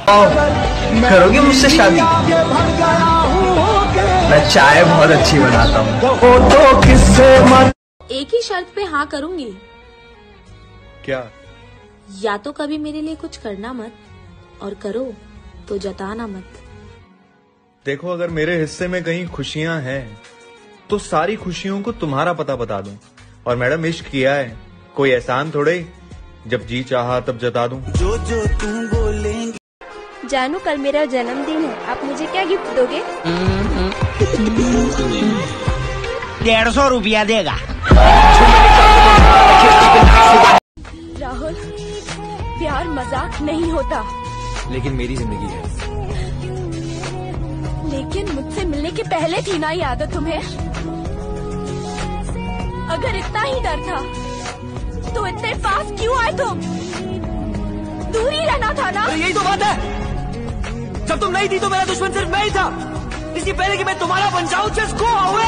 करोगे मुझसे शादी? मैं चाय बहुत अच्छी बनाता हूँ। एक ही शर्त पे हाँ करूंगी। क्या? या तो कभी मेरे लिए कुछ करना मत, और करो तो जताना मत। देखो, अगर मेरे हिस्से में कहीं खुशियां हैं तो सारी खुशियों को तुम्हारा पता बता दूं। और मैडम, इश्क किया है, कोई एहसान थोड़े, जब जी चाहा तब जता दूं। जो तुम बोलेंगे। जानू, कल मेरा जन्मदिन है, आप मुझे क्या गिफ्ट दोगे? 150 रुपया देगा। राहुल, प्यार मजाक नहीं होता। लेकिन मेरी जिंदगी है। लेकिन मुझसे मिलने के पहले थी ना ये आदत तुम्हें? अगर इतना ही डर था तो इतने पास क्यों आए तुम? दूर ही रहना था ना? यही तो बात है। जब तुम नहीं थी तो मेरा दुश्मन सिर्फ मैं ही था। इससे पहले कि मैं तुम्हारा बन जाऊं, जस्ट गो अवे।